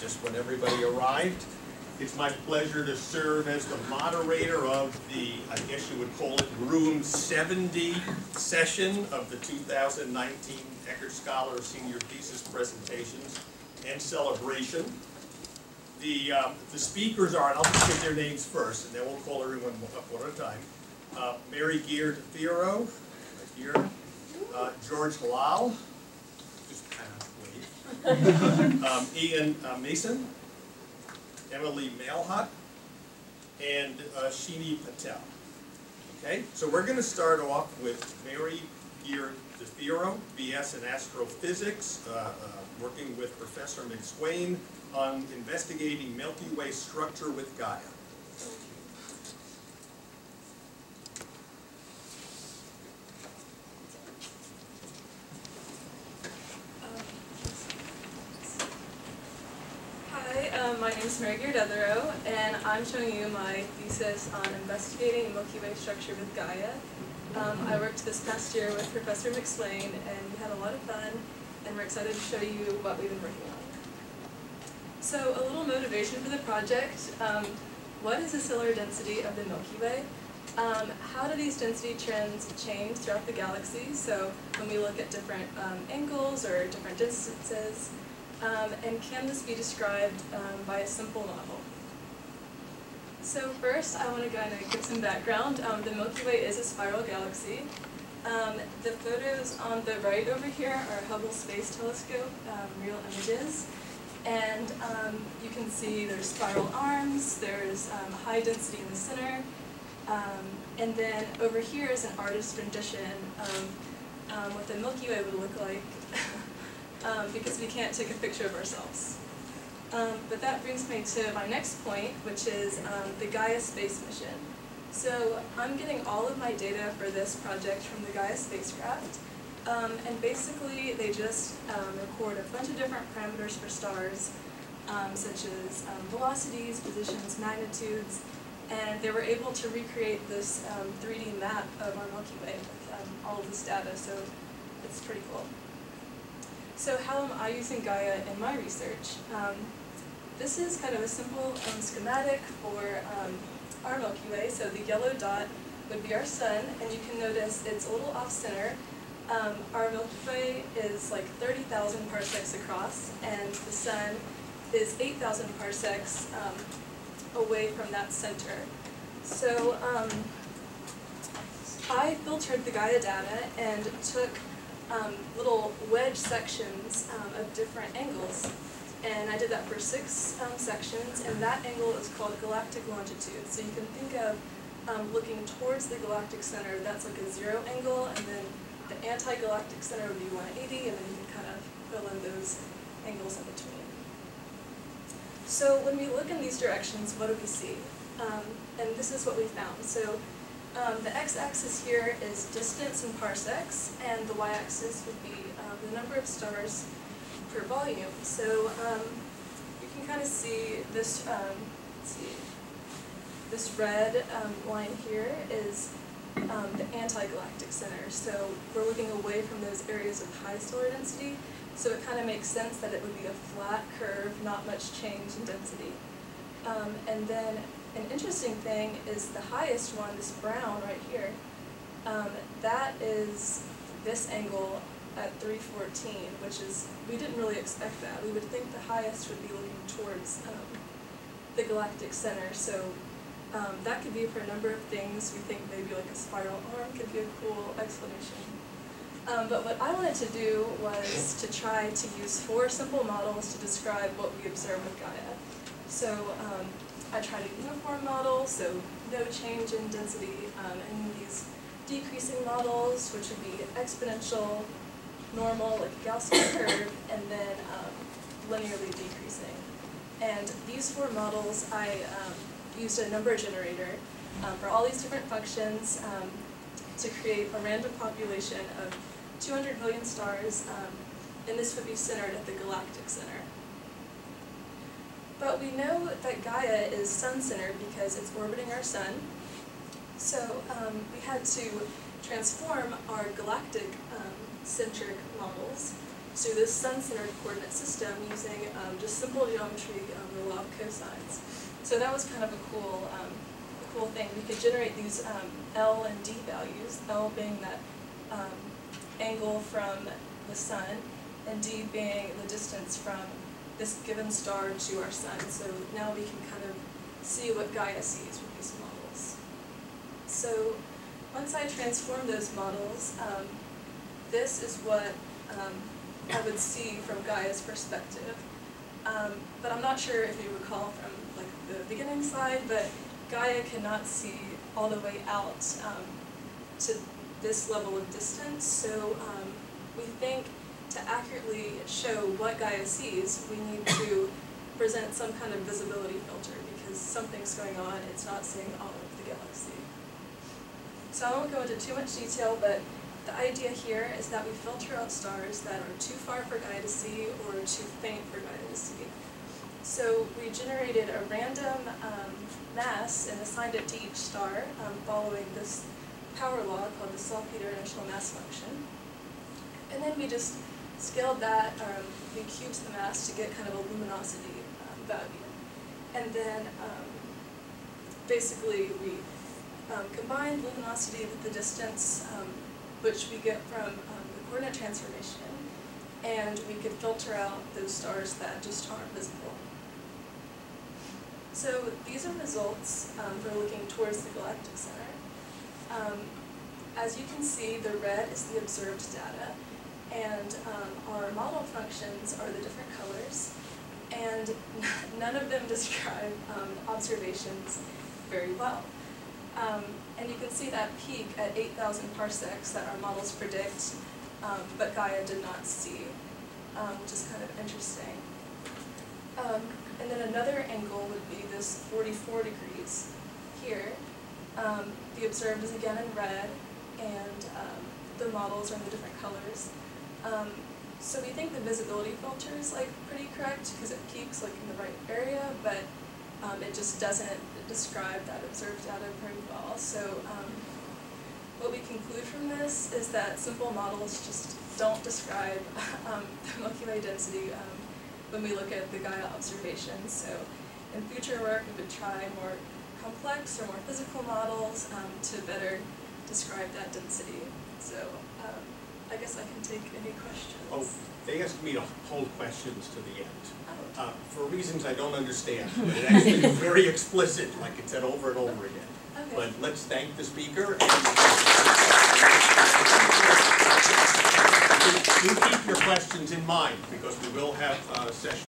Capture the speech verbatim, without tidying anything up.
just when everybody arrived. It's my pleasure to serve as the moderator of the, I guess you would call it, Room seventy session of the two thousand nineteen Eckardt Scholar Senior Thesis Presentations and Celebration. The, um, the speakers are, and I'll just give their names first, and then we'll call everyone up one at a time. Uh, Mary Geard Theroux, right here. Uh, George Halal, just kind of wave. um, Ian uh, Mason. Emily Malhut, and uh, Sheeni Patel. Okay, so we're going to start off with Mary Geard Theroux, B S in Astrophysics, uh, uh, working with Professor McSwain on investigating Milky Way structure with Gaia. My name is Mary Geard Theroux, and I'm showing you my thesis on investigating Milky Way structure with Gaia. Um, I worked this past year with Professor McSwain, and we had a lot of fun, and we're excited to show you what we've been working on. So, a little motivation for the project. Um, what is the stellar density of the Milky Way? Um, how do these density trends change throughout the galaxy? So, when we look at different um, angles or different distances, Um, and can this be described um, by a simple model? So first, I want to kind of give some background. Um, the Milky Way is a spiral galaxy. Um, the photos on the right over here are Hubble Space Telescope um, real images. And um, you can see there's spiral arms, there's um, high density in the center, um, and then over here is an artist's rendition of um, what the Milky Way would look like. Um, because we can't take a picture of ourselves. Um, but that brings me to my next point, which is um, the Gaia space mission. So I'm getting all of my data for this project from the Gaia spacecraft, um, and basically they just um, record a bunch of different parameters for stars, um, such as um, velocities, positions, magnitudes, and they were able to recreate this um, three D map of our Milky Way with um, all of this data, so it's pretty cool. So how am I using Gaia in my research? Um, this is kind of a simple um, schematic for um, our Milky Way. So the yellow dot would be our sun, and you can notice it's a little off-center. Um, our Milky Way is like thirty thousand parsecs across, and the sun is eight thousand parsecs um, away from that center. So um, I filtered the Gaia data and took Um, little wedge sections um, of different angles, and I did that for six um, sections, and that angle is called galactic longitude. So you can think of um, looking towards the galactic center, that's like a zero angle, and then the anti-galactic center would be one eighty, and then you can kind of fill in those angles in between. So when we look in these directions, what do we see? Um, and this is what we found. So Um, the x-axis here is distance in parsecs, and the y-axis would be um, the number of stars per volume. So um, you can kind of see this. Um, let's see, this red um, line here is um, the anti-galactic center. So we're looking away from those areas of high stellar density. So it kind of makes sense that it would be a flat curve, not much change in density. Um, and then an interesting thing is the highest one, this brown right here, um, that is this angle at three fourteen, which is, we didn't really expect that. We would think the highest would be looking towards um, the galactic center. So um, that could be for a number of things. We think maybe like a spiral arm could be a cool explanation. Um, but what I wanted to do was to try to use four simple models to describe what we observe with Gaia. So um, I tried a uniform model, so no change in density, um, and these decreasing models, which would be exponential, normal, like a Gaussian curve, and then um, linearly decreasing. And these four models, I um, used a number generator um, for all these different functions um, to create a random population of two hundred million stars, um, and this would be centered at the galactic center. But we know that Gaia is sun-centered because it's orbiting our sun. So um, we had to transform our galactic um, centric models to this sun-centered coordinate system using um, just simple geometry, um, the law of cosines. So that was kind of a cool, um, a cool thing. We could generate these um, L and D values, L being that um, angle from the sun, and D being the distance from this given star to our sun. So now we can kind of see what Gaia sees with these models. So once I transform those models, um, this is what um, I would see from Gaia's perspective. Um, but I'm not sure if you recall from like the beginning slide, but Gaia cannot see all the way out um, to this level of distance. So um, we think to accurately show what Gaia sees, we need to present some kind of visibility filter because something's going on, it's not seeing all of the galaxy. So I won't go into too much detail, but the idea here is that we filter out stars that are too far for Gaia to see or too faint for Gaia to see. So we generated a random um, mass and assigned it to each star um, following this power law called the Salpeter inertial mass function. And then we just scaled that, um, we cubed the mass to get kind of a luminosity um, value. And then um, basically we um, combined luminosity with the distance, um, which we get from um, the coordinate transformation, and we could filter out those stars that just aren't visible. So these are results um, for looking towards the galactic center. Um, as you can see, the red is the observed data, and um, our model functions are the different colors, and none of them describe um, observations very well. Um, and you can see that peak at eight thousand parsecs that our models predict, um, but Gaia did not see, um, which is kind of interesting. Um, and then another angle would be this forty-four degrees here. Um, the observed is again in red, and um, the models are in the different colors. Um, so we think the visibility filter is like pretty correct because it peaks like in the right area, but um, it just doesn't describe that observed data very well. So um, what we conclude from this is that simple models just don't describe um, the Milky Way density um, when we look at the Gaia observations. So in future work we would try more complex or more physical models um, to better describe that density. So um, I guess I can take any questions. Oh, they asked me to hold questions to the end. Oh. Uh, for reasons I don't understand. But it actually is very explicit, like it said over and over again. Okay. But let's thank the speaker. And do keep your questions in mind because we will have a session.